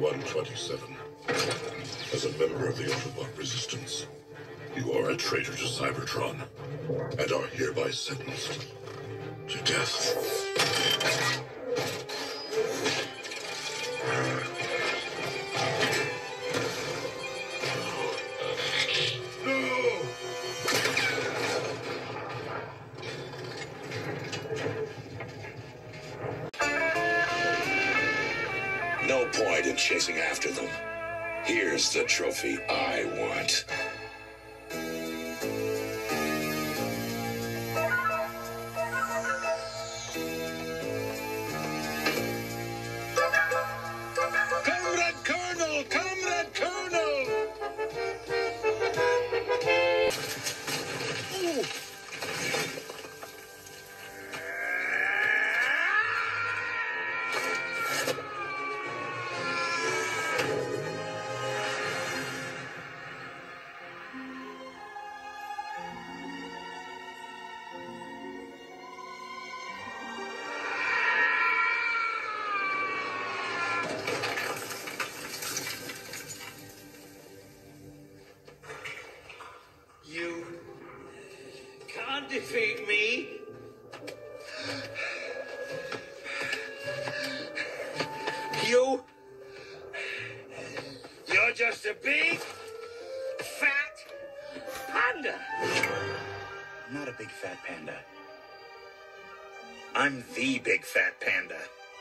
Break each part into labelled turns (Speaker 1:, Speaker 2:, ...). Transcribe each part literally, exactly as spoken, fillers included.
Speaker 1: thirty-one twenty-seven. As a member of the Autobot Resistance, you are a traitor to Cybertron, and are hereby sentenced to death.
Speaker 2: No point in chasing after them. Here's the trophy I want. Comrade Colonel! Comrade Colonel! Ooh.
Speaker 3: You can't defeat me. You... You're just a big, fat panda.
Speaker 4: I'm not a big fat panda. I'm the big fat panda.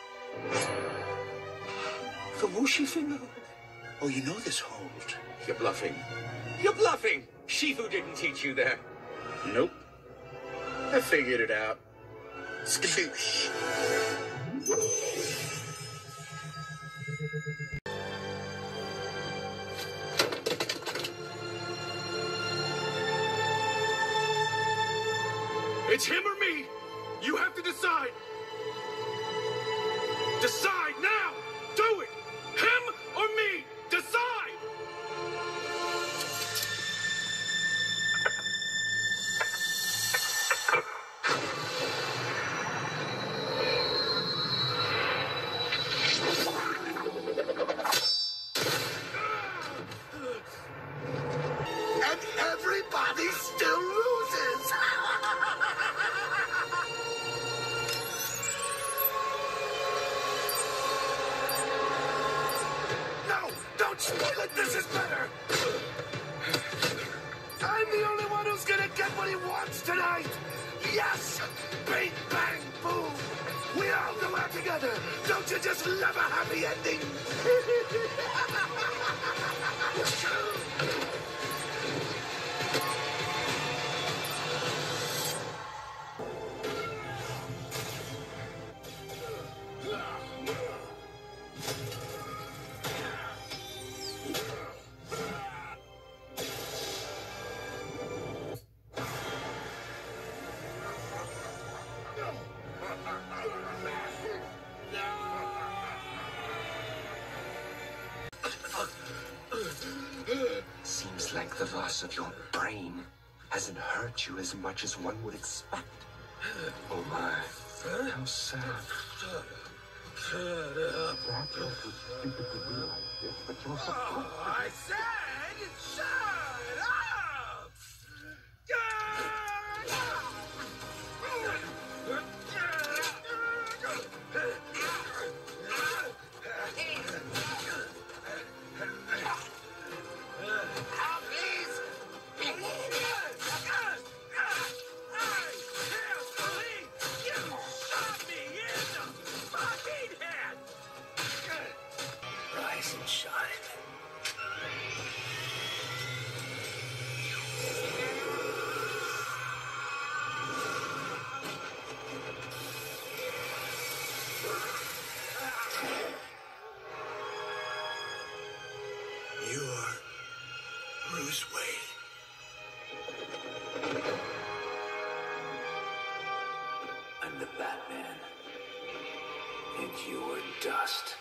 Speaker 3: The whooshy finger?
Speaker 4: Oh, you know this hold.
Speaker 3: You're bluffing. You're bluffing! Shifu didn't teach you that.
Speaker 4: Nope. I figured it out. Skadoosh.
Speaker 5: It's him or me! You have to decide! Decide now! Do it! Him or me! Decide!
Speaker 2: And everybody still loses! No! Don't spoil it! This is better! I'm the only one who's gonna get what he wants tonight! Yes! Bing, bang, boom! We all go out together! Don't you just love a happy ending?
Speaker 6: Seems like the loss of your brain hasn't hurt you as much as one would expect. Oh my, how sad. Perhaps you're too stupid to realize this, but you're supposed to.
Speaker 5: I said, shut up!
Speaker 2: Rise and shine. You are Bruce Wayne. I'm the Batman. And you are dust.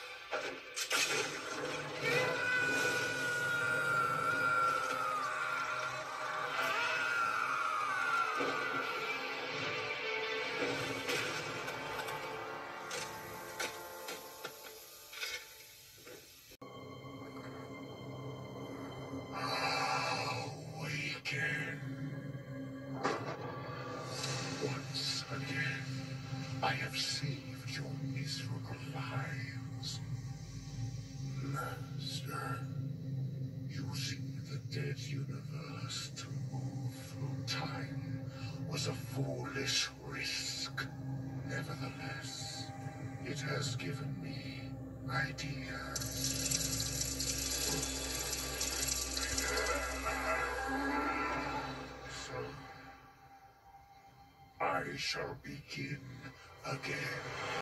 Speaker 2: longer. Using the dead universe to move through time was a foolish risk. Nevertheless, it has given me ideas. So, I shall begin again.